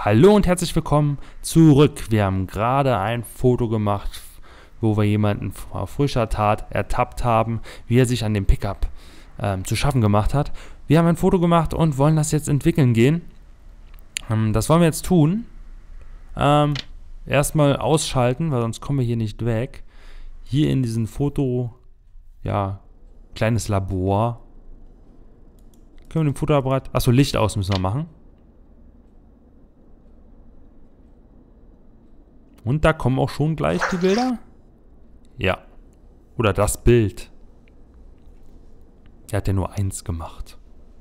Hallo und herzlich willkommen zurück. Wir haben gerade ein Foto gemacht, wo wir jemanden auf frischer Tat ertappt haben, wie er sich an dem Pickup zu schaffen gemacht hat. Wir haben ein Foto gemacht und wollen das jetzt entwickeln gehen. Das wollen wir jetzt tun. Erstmal ausschalten, weil sonst kommen wir hier nicht weg. Hier in diesem Foto, ja, kleines Labor. Können wir den Fotoapparat... Achso, Licht aus müssen wir machen. Und da kommen auch schon gleich die Bilder? Ja. Oder das Bild. Er hat ja nur eins gemacht.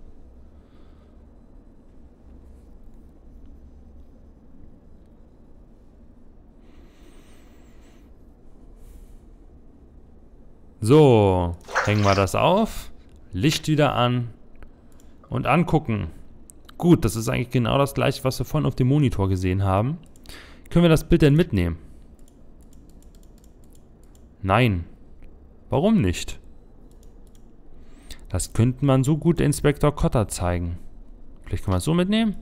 So, hängen wir das auf. Licht wieder an. Und angucken. Gut, das ist eigentlich genau das gleiche, was wir vorhin auf dem Monitor gesehen haben. Können wir das Bild denn mitnehmen? Nein. Warum nicht? Das könnte man so gut Inspektor Kotter zeigen. Vielleicht können wir es so mitnehmen?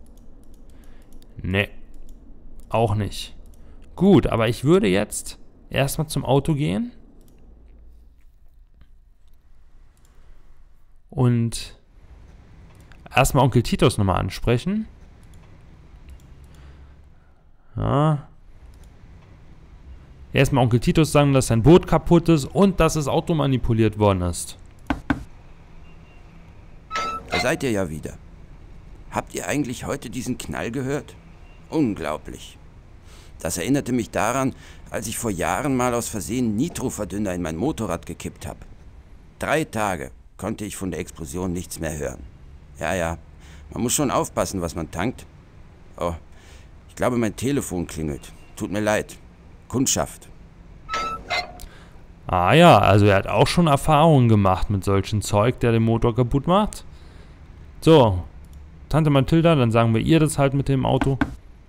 Nee. Auch nicht. Gut, aber ich würde jetzt erstmal zum Auto gehen. Und erstmal Onkel Titus nochmal ansprechen. Ja. Erstmal Onkel Titus sagen, dass sein Boot kaputt ist und dass das Auto manipuliert worden ist. Da seid ihr ja wieder. Habt ihr eigentlich heute diesen Knall gehört? Unglaublich. Das erinnerte mich daran, als ich vor Jahren mal aus Versehen Nitroverdünner in mein Motorrad gekippt habe. 3 Tage konnte ich von der Explosion nichts mehr hören. Ja, man muss schon aufpassen, was man tankt. Oh, ich glaube, mein Telefon klingelt. Tut mir leid. Kundschaft. Ah ja, also er hat auch schon Erfahrungen gemacht mit solchen Zeug, der den Motor kaputt macht. So, Tante Mathilda, dann sagen wir ihr das halt mit dem Auto.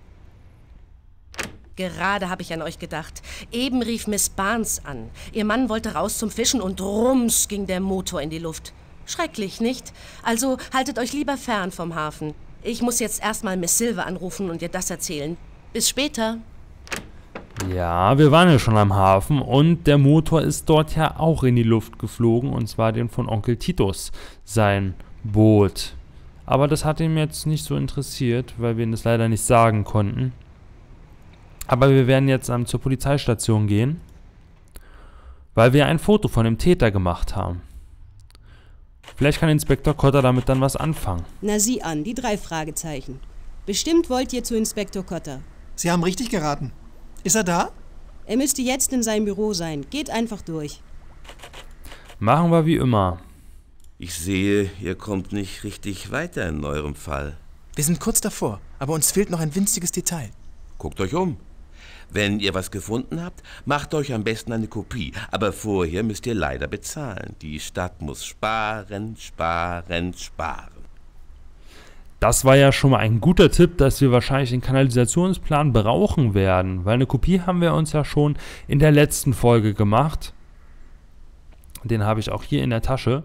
Gerade habe ich an euch gedacht. Eben rief Miss Barnes an. Ihr Mann wollte raus zum Fischen und rums ging der Motor in die Luft. Schrecklich, nicht? Also haltet euch lieber fern vom Hafen. Ich muss jetzt erstmal Miss Silver anrufen und ihr das erzählen. Bis später. Ja, wir waren ja schon am Hafen und der Motor ist dort ja auch in die Luft geflogen, und zwar den von Onkel Titus, sein Boot. Aber das hat ihn jetzt nicht so interessiert, weil wir ihm das leider nicht sagen konnten. Aber wir werden jetzt zur Polizeistation gehen, weil wir ein Foto von dem Täter gemacht haben. Vielleicht kann Inspektor Kotter damit dann was anfangen. Na sieh an, die 3 Fragezeichen. Bestimmt wollt ihr zu Inspektor Kotter. Sie haben richtig geraten. Ist er da? Er müsste jetzt in seinem Büro sein. Geht einfach durch. Machen wir wie immer. Ich sehe, ihr kommt nicht richtig weiter in eurem Fall. Wir sind kurz davor, aber uns fehlt noch ein winziges Detail. Guckt euch um. Wenn ihr was gefunden habt, macht euch am besten eine Kopie. Aber vorher müsst ihr leider bezahlen. Die Stadt muss sparen, sparen, sparen. Das war ja schon mal ein guter Tipp, dass wir wahrscheinlich den Kanalisationsplan brauchen werden. Weil eine Kopie haben wir uns ja schon in der letzten Folge gemacht. Den habe ich auch hier in der Tasche.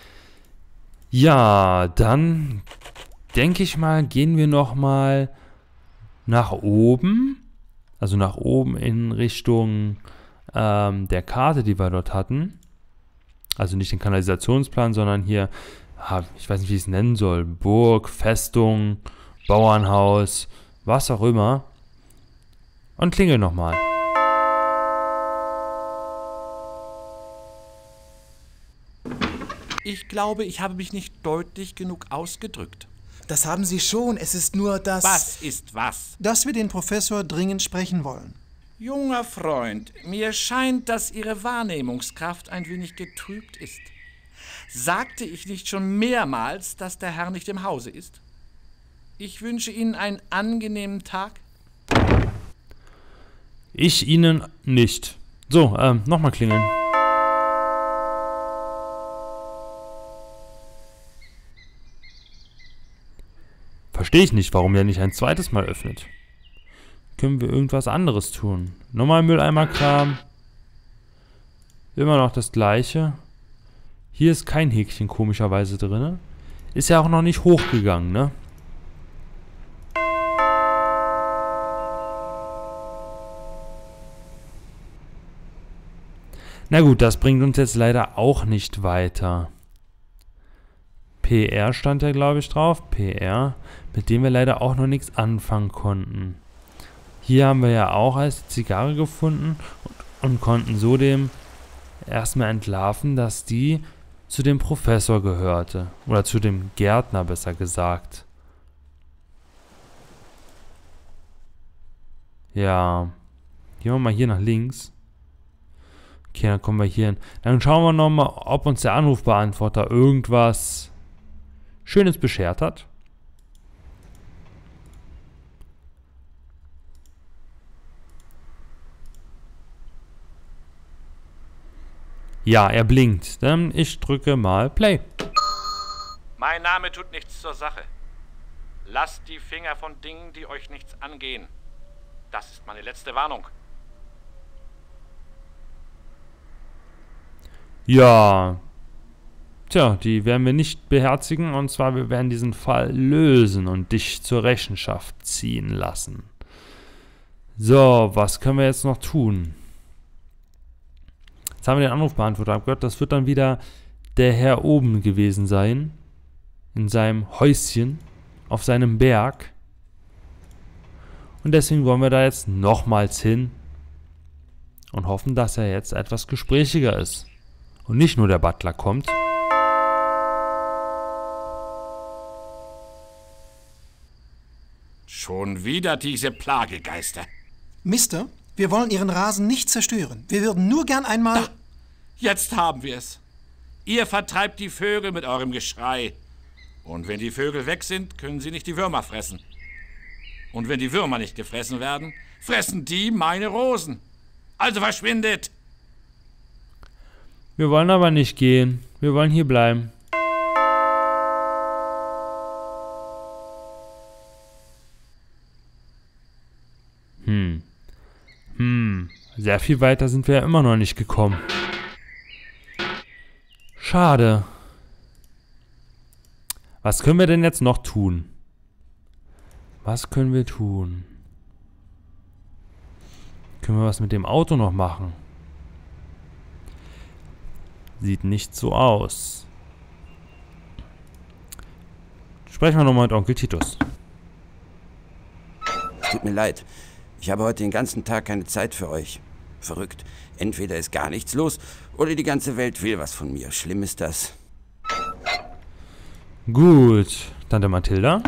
Ja, dann denke ich mal, gehen wir nochmal nach oben. Also nach oben in Richtung der Karte, die wir dort hatten. Also nicht den Kanalisationsplan, sondern hier, ich weiß nicht, wie ich es nennen soll. Burg, Festung, Bauernhaus, was auch immer. Und klingel nochmal. Ich glaube, ich habe mich nicht deutlich genug ausgedrückt. Das haben Sie schon, es ist nur das... Was ist was? Dass wir den Professor dringend sprechen wollen. Junger Freund, mir scheint, dass Ihre Wahrnehmungskraft ein wenig getrübt ist. Sagte ich nicht schon mehrmals, dass der Herr nicht im Hause ist? Ich wünsche Ihnen einen angenehmen Tag. Ich Ihnen nicht. So, nochmal klingeln. Verstehe ich nicht, warum er nicht ein zweites Mal öffnet. Können wir irgendwas anderes tun? Nochmal Mülleimerkram. Immer noch das gleiche. Hier ist kein Häkchen komischerweise drin. Ist ja auch noch nicht hochgegangen, ne? Na gut, das bringt uns jetzt leider auch nicht weiter. PR stand ja, glaube ich, drauf. PR, mit dem wir leider auch noch nichts anfangen konnten. Hier haben wir ja auch als Zigarre gefunden und konnten so dem erstmal entlarven, dass die zu dem Professor gehörte. Oder zu dem Gärtner, besser gesagt. Ja. Gehen wir mal hier nach links. Okay, dann kommen wir hier hin. Dann schauen wir nochmal, ob uns der Anrufbeantworter irgendwas Schönes beschert hat. Ja, er blinkt. Dann ich drücke mal Play. Mein Name tut nichts zur Sache. Lasst die Finger von Dingen, die euch nichts angehen. Das ist meine letzte Warnung. Ja. Tja, die werden wir nicht beherzigen. Und zwar, wir werden diesen Fall lösen und dich zur Rechenschaft ziehen lassen. So, was können wir jetzt noch tun? Jetzt haben wir den Anrufbeantworter abgehört. Das wird dann wieder der Herr oben gewesen sein. In seinem Häuschen. Auf seinem Berg. Und deswegen wollen wir da jetzt nochmals hin. Und hoffen, dass er jetzt etwas gesprächiger ist. Und nicht nur der Butler kommt. Schon wieder diese Plagegeister. Mister, wir wollen Ihren Rasen nicht zerstören. Wir würden nur gern einmal... Jetzt haben wir es. Ihr vertreibt die Vögel mit eurem Geschrei. Und wenn die Vögel weg sind, können sie nicht die Würmer fressen. Und wenn die Würmer nicht gefressen werden, fressen die meine Rosen. Also verschwindet! Wir wollen aber nicht gehen. Wir wollen hier bleiben. Sehr viel weiter sind wir ja immer noch nicht gekommen. Schade. Was können wir denn jetzt noch tun? Was können wir tun? Können wir was mit dem Auto noch machen? Sieht nicht so aus. Sprechen wir nochmal mit Onkel Titus. Es tut mir leid. Ich habe heute den ganzen Tag keine Zeit für euch. Verrückt. Entweder ist gar nichts los oder die ganze Welt will was von mir. Schlimm ist das. Gut. Tante Mathilda?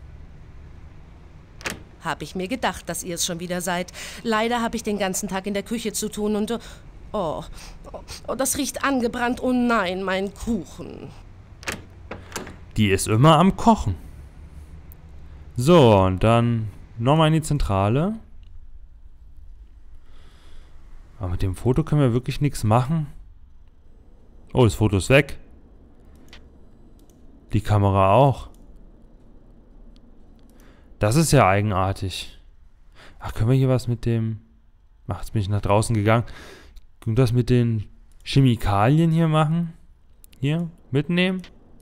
Hab ich mir gedacht, dass ihr es schon wieder seid. Leider habe ich den ganzen Tag in der Küche zu tun und... Oh, das riecht angebrannt. Oh nein, mein Kuchen. Die ist immer am Kochen. So, und dann nochmal in die Zentrale. Aber mit dem Foto können wir wirklich nichts machen. Oh, das Foto ist weg. Die Kamera auch. Das ist ja eigenartig. Ach, können wir hier was mit dem... Ach, jetzt bin ich nach draußen gegangen. Können wir das mit den Chemikalien hier machen? Hier, mitnehmen.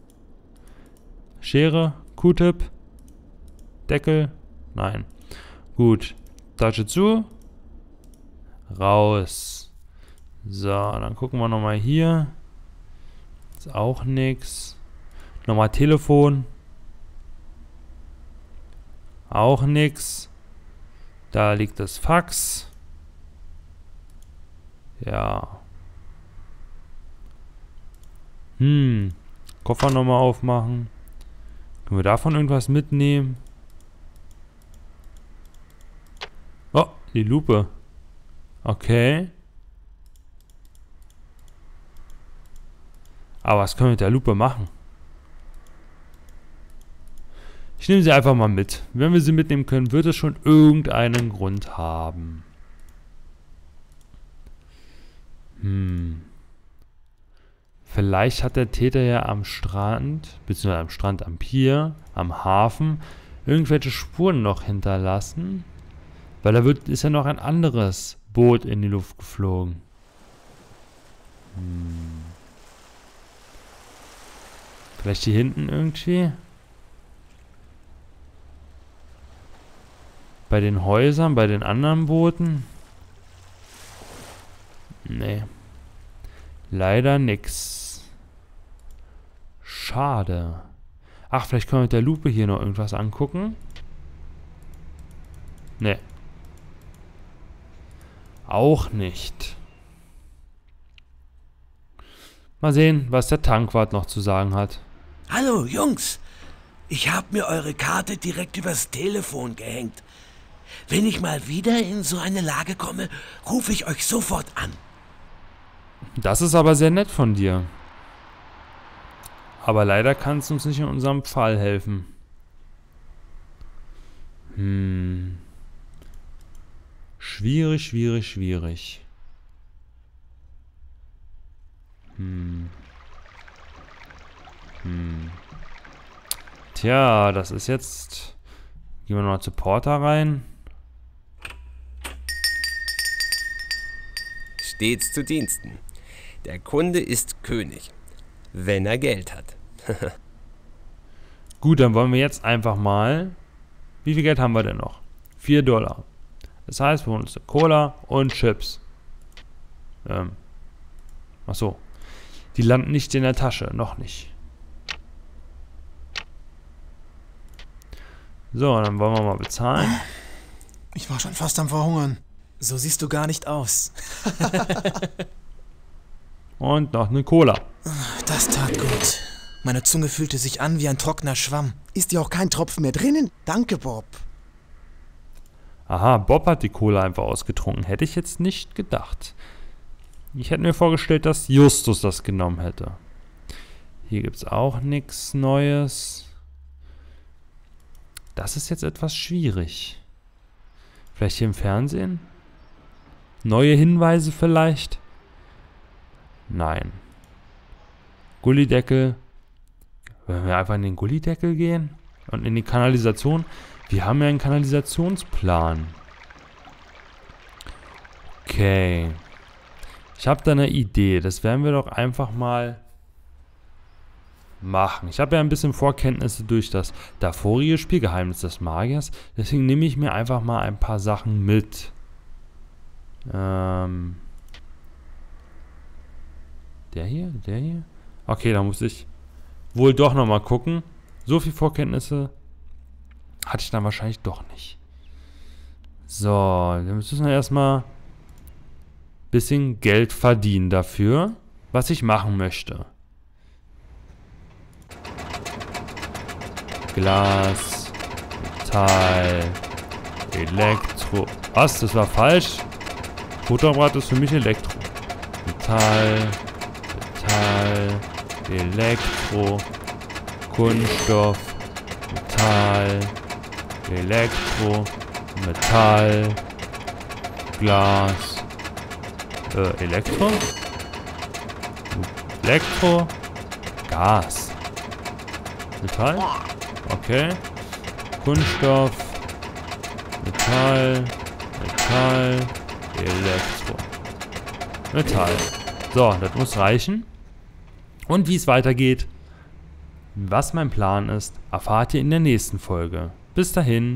Schere, Q-Tip. Deckel. Nein. Gut. Tasche zu. Raus. So, dann gucken wir nochmal hier. Ist auch nix. Nochmal Telefon. Auch nix. Da liegt das Fax. Ja. Koffer nochmal aufmachen. Können wir davon irgendwas mitnehmen? Oh, die Lupe. Okay. Aber was können wir mit der Lupe machen? Ich nehme sie einfach mal mit. Wenn wir sie mitnehmen können, wird es schon irgendeinen Grund haben. Vielleicht hat der Täter ja am Strand, beziehungsweise am Strand, am Pier, am Hafen, irgendwelche Spuren noch hinterlassen. Weil da ist ja noch ein anderes Boot in die Luft geflogen. Vielleicht hier hinten irgendwie? Bei den Häusern, bei den anderen Booten? Nee. Leider nix. Schade. Ach, vielleicht können wir mit der Lupe hier noch irgendwas angucken. Ne. Auch nicht. Mal sehen, was der Tankwart noch zu sagen hat. Hallo, Jungs. Ich habe mir eure Karte direkt übers Telefon gehängt. Wenn ich mal wieder in so eine Lage komme, rufe ich euch sofort an. Das ist aber sehr nett von dir. Aber leider kannst du uns nicht in unserem Fall helfen. Schwierig, schwierig, schwierig. Tja, das ist jetzt... Gehen wir noch zu Porter rein. Stets zu Diensten. Der Kunde ist König, wenn er Geld hat. Gut, dann wollen wir jetzt einfach mal... Wie viel Geld haben wir denn noch? $4. Das heißt, wir holen uns Cola und Chips. Achso. Die landen nicht in der Tasche. Noch nicht. So, dann wollen wir mal bezahlen. Ich war schon fast am Verhungern. So siehst du gar nicht aus. Und noch eine Cola. Das tat gut. Meine Zunge fühlte sich an wie ein trockener Schwamm. Ist ja auch kein Tropfen mehr drinnen? Danke, Bob. Aha, Bob hat die Cola einfach ausgetrunken. Hätte ich jetzt nicht gedacht. Ich hätte mir vorgestellt, dass Justus das genommen hätte. Hier gibt es auch nichts Neues. Das ist jetzt etwas schwierig. Vielleicht hier im Fernsehen? Neue Hinweise vielleicht? Nein. Gullideckel. Wollen wir einfach in den Gullideckel gehen? Und in die Kanalisation? Wir haben ja einen Kanalisationsplan. Okay. Ich habe da eine Idee. Das werden wir doch einfach mal machen. Ich habe ja ein bisschen Vorkenntnisse durch das davorige Spiel, Geheimnis des Magiers. Deswegen nehme ich mir einfach mal ein paar Sachen mit. Der hier? Der hier? Okay, da muss ich wohl doch nochmal gucken. So viel Vorkenntnisse hatte ich dann wahrscheinlich doch nicht. So, dann müssen wir erstmal ein bisschen Geld verdienen dafür, was ich machen möchte. Glas, Metall, Elektro. Was? Das war falsch? Fotoapparat ist für mich Elektro. Metall, Elektro, Kunststoff, Metall, Elektro, Metall, Glas, Elektro, Gas, Metall, okay, Kunststoff, Metall, Elektro, Metall. So, das muss reichen. Und wie es weitergeht, was mein Plan ist, erfahrt ihr in der nächsten Folge. Bis dahin.